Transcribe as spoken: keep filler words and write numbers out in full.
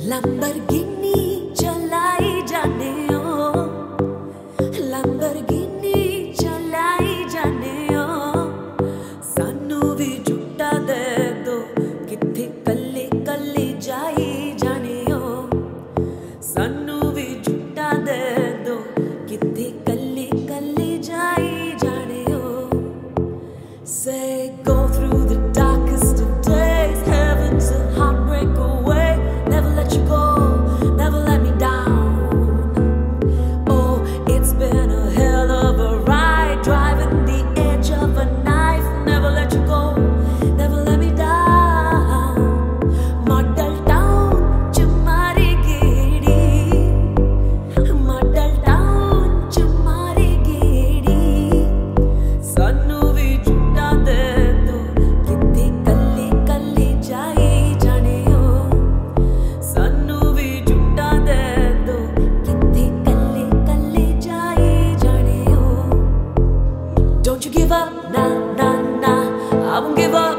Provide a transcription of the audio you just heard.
Lamborghini चलाई जाने ओ, Lamborghini चलाई जाने ओ, सानू भी झूठा दे दो किथे कल्ले कल्ले जाई जाने ओ, सानू भी झूठा दे दो किथे कल्ले कल्ले जाई जाने ओ. Say go through the darkest of days, heaven's a heartbreak away. Never let you go, never let me down. Oh, it's been a hell of a ride, driving the edge of a knife. Never let you go, never let me down. Model town chumari gedi, model town chumari gedi, sanu vi jhutta de do kithe kalle kalle jai jane o, sanu vi jhutta de do kithe kalle kalle jai jane o. Don't you give up, nah nah nah, I won't give up.